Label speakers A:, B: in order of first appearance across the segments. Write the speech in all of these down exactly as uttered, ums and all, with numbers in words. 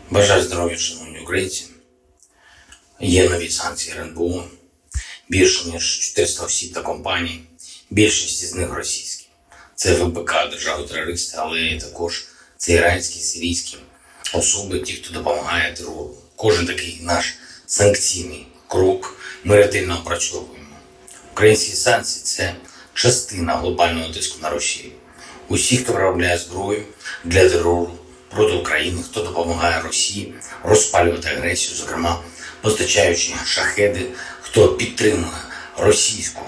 A: Бажаю здоров'я, шановні українці. Є нові санкції ер ен бе о, більше ніж чотириста осіб та компаній, більшість з них російські. Це ве пе ка, держави-терористи, але також це іранські, сирійські особи, ті, хто допомагає терору. Кожен такий наш санкційний крок ми ретельно опрацьовуємо. Українські санкції – це частина глобального тиску на Росію. Усі, хто виробляє зброю для терору проти України, хто допомагає Росії розпалювати агресію, зокрема постачаючи шахеди, хто підтримує російську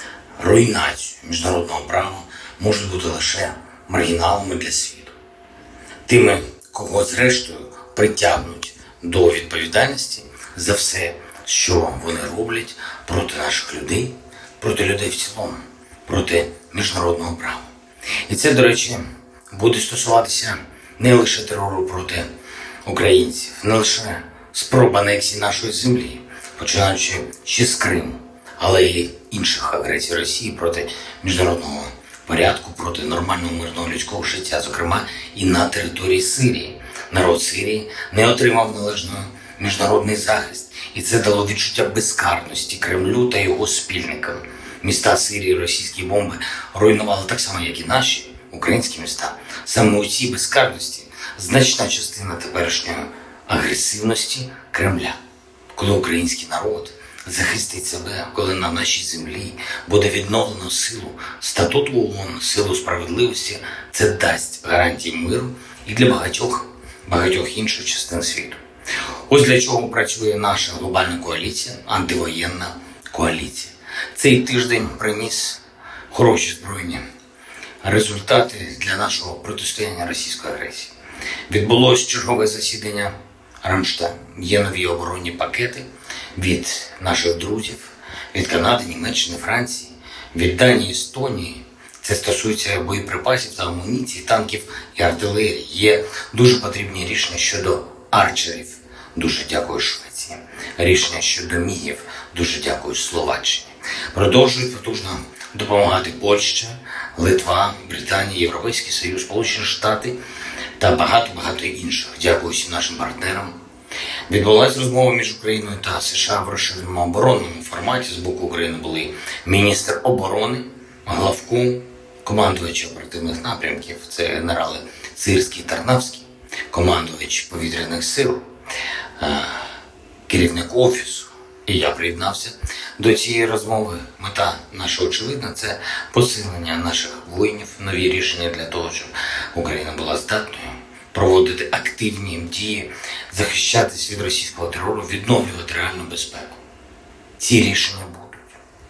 A: руйнацію міжнародного права, можуть бути лише маргіналами для світу. Тими, кого зрештою притягнуть до відповідальності за все, що вони роблять проти наших людей, проти людей в цілому, проти міжнародного права. І це, до речі, буде стосуватися не лише терору проти українців, не лише спроб анексії нашої землі, починаючи ще з Криму, але й інших агресій Росії проти міжнародного порядку, проти нормального мирного людського життя, зокрема і на території Сирії. Народ Сирії не отримав належного міжнародний захист, і це дало відчуття безкарності Кремлю та його спільникам. Міста Сирії російські бомби руйнували так само, як і наші українські міста. Саме у цій безкарності значна частина теперішньої агресивності Кремля. Коли український народ захистить себе, коли на нашій землі буде відновлено силу статуту ООН, силу справедливості, це дасть гарантії миру і для багатьох, багатьох інших частин світу. Ось для чого працює наша глобальна коаліція, антивоєнна коаліція. Цей тиждень приніс хороші збройні результати для нашого протистояння російської агресії. Відбулось чергове засідання Рамштайн. Є нові оборонні пакети від наших друзів, від Канади, Німеччини, Франції, від Данії, Естонії. Це стосується боєприпасів та амуніції, танків і артилерії. Є дуже потрібні рішення щодо арчерів. Дуже дякую Швеції. Рішення щодо мігів. Дуже дякую Словаччині. Продовжують потужно допомагати Польща, Литва, Британія, Європейський Союз, Сполучені Штати та багато-багато інших. Дякую всім нашим партнерам. Відбулася розмова між Україною та США в розширеному оборонному форматі. З боку України були міністр оборони, главком, командувач оперативних напрямків, це генерали Сирський і Тарнавський, командувач повітряних сил, керівник офісу. І я приєднався до цієї розмови. Мета наша очевидна – це посилення наших воїнів, нові рішення для того, щоб Україна була здатною проводити активні дії, захищатись від російського терору, відновлювати реальну безпеку. Ці рішення будуть.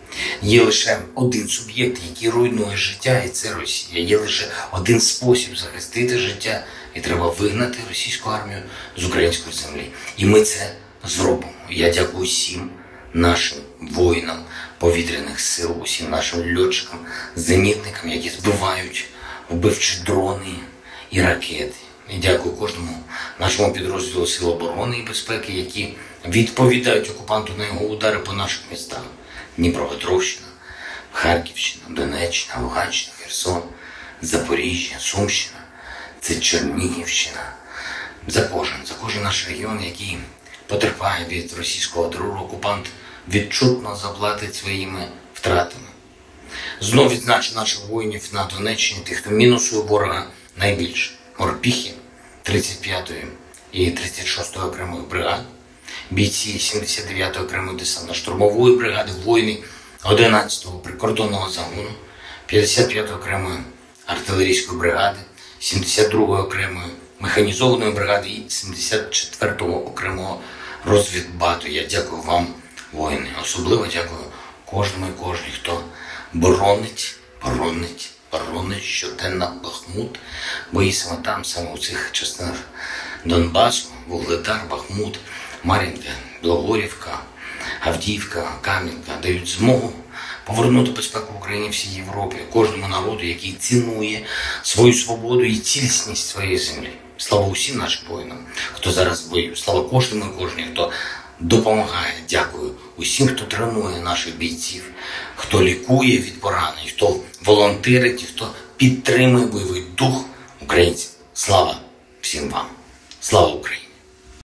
A: Є лише один суб'єкт, який руйнує життя, і це Росія. Є лише один спосіб захистити життя, і треба вигнати російську армію з української землі. І ми це зробимо. Я дякую всім нашим воїнам повітряних сил, усім нашим льотчикам, зенітникам, які збивають вбивчі дрони і ракети. І дякую кожному нашому підрозділу Сил оборони і безпеки, які відповідають окупанту на його удари по наших містах. Дніпропетровщина, Харківщина, Донеччина, Луганщина, Херсон, Запоріжжя, Сумщина, це Чернігівщина. За кожен, за кожен наш регіон, який потерпає від російського терору, окупант відчутно заплатить своїми втратами. Знов відзначу наших воїнів на Донеччині, тих, хто мінусує ворога найбільше. Морпіхи тридцять п'ятої і тридцять шостої окремої бригади, бійці сімдесят дев'ятої окремої десантно-штурмової бригади, воїни одинадцятого прикордонного загону, п'ятдесят п'ятої окремої артилерійської бригади, сімдесят другої окремої механізованої бригади і сімдесят четвертого окремого розвідбату. Я дякую вам, воїни. Особливо дякую кожному і кожній, хто боронить, боронить, боронить щоденно Бахмут. Бої саме там, саме у цих частинах Донбасу, Вугледар, Бахмут, Мар'їнка, Білогорівка, Авдіївка, Кам'янка дають змогу повернути безпеку в Україні, всій Європі, кожному народу, який цінує свою свободу і цілісність своєї землі. Слава усім нашим воїнам, хто зараз в бою. Слава кожному і кожній, хто допомагає. Дякую усім, хто тренує наших бійців, хто лікує від поранень, хто волонтерить, хто підтримує бойовий дух українців. Слава всім вам. Слава Україні!